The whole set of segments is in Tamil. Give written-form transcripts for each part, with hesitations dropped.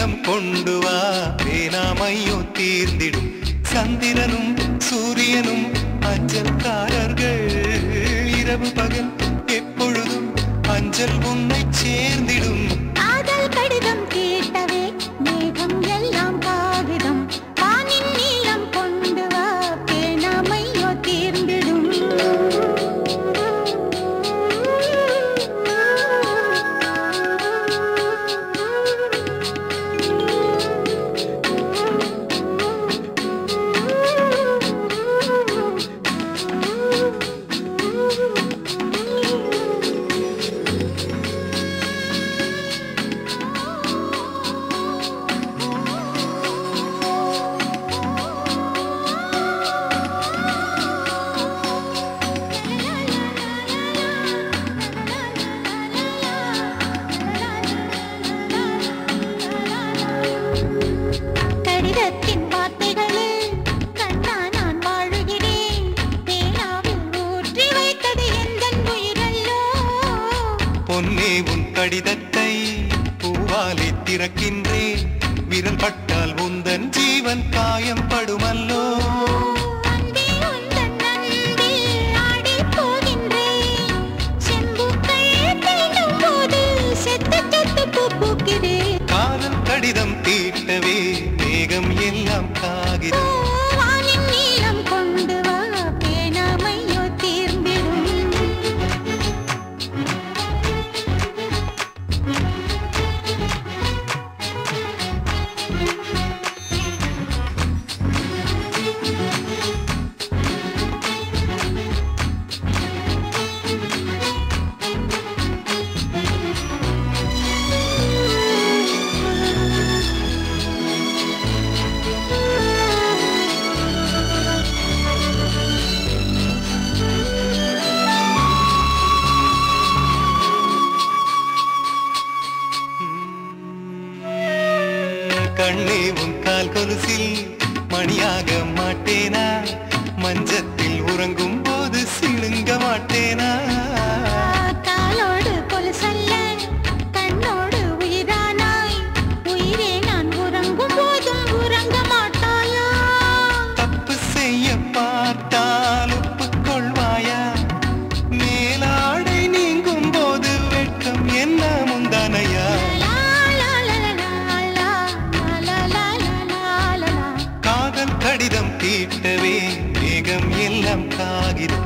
நீலம் கொண்டு வா பேனாமையோ தீர்ந்திடும் சந்திரனும் சூரியனும் அஞ்சல்காரர்கள் இரவு பகல் எப்பொழுதும் அஞ்சல் உன்னை சேர்ந்திடும் காதல் கடிதம் கேட்டவே மேகம் எல்லாம் காகிதம் வானின் நீலம் கொண்டு வா பேனாமையோ தீர்ந்திடும் கடிதத்தின் வார்த்தைகளில் கண்ணா நான் வாழுகிறேன் பேனாவில் ஊற்றி வைத்தது எந்தன் உயிரல்லோ பொன்னே உன் கடிதத்தை பூவாலே திறக்கின்றேன் விரல் பட்டால் உந்தன் ஜீவன் காயம் படுமல்லோ அன்பே உந்தன் அன்பில் ஆடிப் போகின்றேன் செம்புக்கள் தீண்டும் போது செத்து செத்து பூ பூக்கிறேன் காதல் கடிதம் தீட்டவே மேகம் எல்லாம் காகிதம் வானின் நீலம் கொண்டு வா பேனாமையோ தீர்ந்திடும் கண்ணே உன் கால் கொலுசில் மணியாக மாட்டேனா மஞ்சத்தில் உறங்கும் போது சிழுங்க மாட்டேனா காலோடு கொலுசல்ல கண்ணோடு உயிரானாய் உயிரே நான் உறங்கும் போதும் உறங்க மாட்டாயா தப்பு செய்ய பார்த்தால் ஒப்புக்கொள்வாயா மேலாடை நீங்கும் போது வெட்கம் என்ன முந்தானையா காதல் கடிதம் தீட்டவே மேகம் எல்லாம் காகிதம்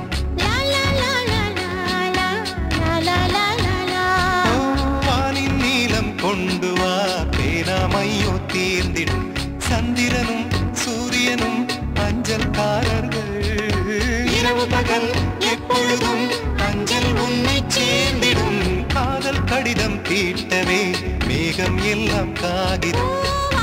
வானின் நீலம் கொண்டு வா பேனாமையோ தீர்ந்திடும் சந்திரனும் சூரியனும் அஞ்சல்காரர்கள் இரவு பகல் எப்பொழுதும் அஞ்சல் உன்னை சேர்ந்திடும் காதல் கடிதம் தீட்டவே மேகம் எல்லாம் காகிதம்